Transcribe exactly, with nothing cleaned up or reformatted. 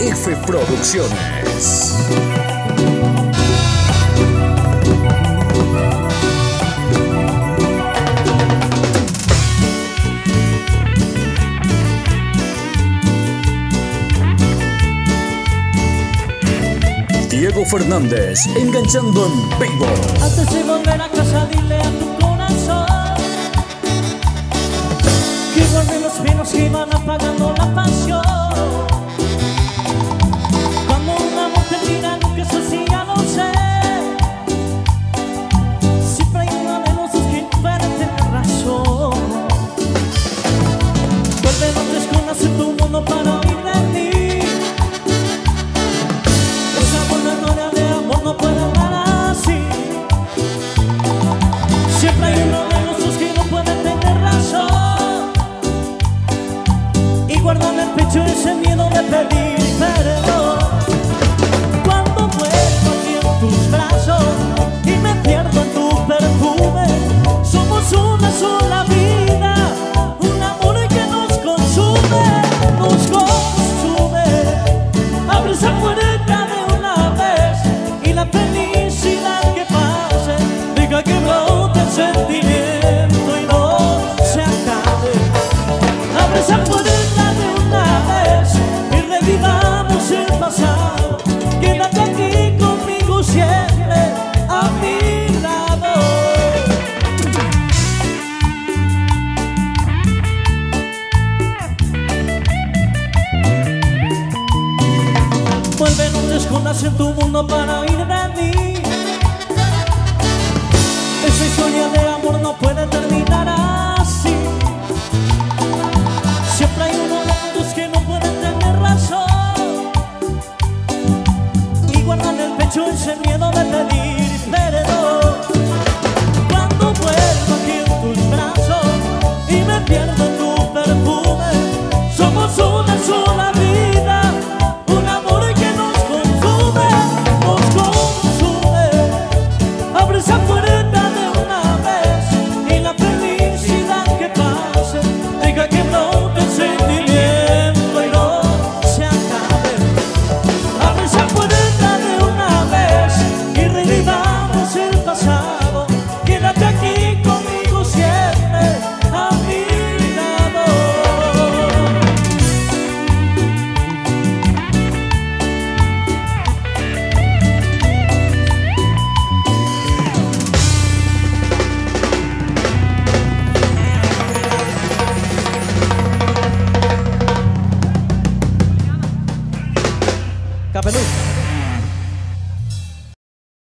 F Producciones. Diego Fernández, enganchando en vivo. Antes de volver a casa, dile a tu corazón que guarde los pinos que van apagando la pasión. Cuando un amor termina, nunca es así, ya lo sé. Siempre hay uno de los dos que no puede tener razón. Vuelve, no te escondas en tu mundo para huir de ti. No puede andar así. Siempre hay uno de nosotros que no puede tener razón y guarda en el pecho ese miedo de pedir perdón. Cuando vuelvo aquí en tus brazos y me pierdo en tu perfume, somos una sola vida, un amor que nos consume, nos consume. Abre esa puerta de una vez y la felicidad que pase, deja que brote el sentimiento y no se acabe. Abre esa puerta de una vez y revivamos el pasado. Quédate aquí conmigo siempre a mi lado. Vuelve, no te escondas en tu mundo para huir de mí. Esa historia de amor no puede terminar así. Siempre hay uno de los que no pueden tener razón y guardan en el pecho ese miedo de pedir perdón. Cuando vuelvo aquí en tus brazos y me pierdo en tu perfume, somos una sola vida, un amor que nos consume, nos consume. Abre esa puerta de una vez y la felicidad que pase, deja que brote el sentimiento y no se acabe. Abre esa puerta de una vez y revivamos el pasado. Quédate aquí conmigo siempre a mi lado. Capeluz.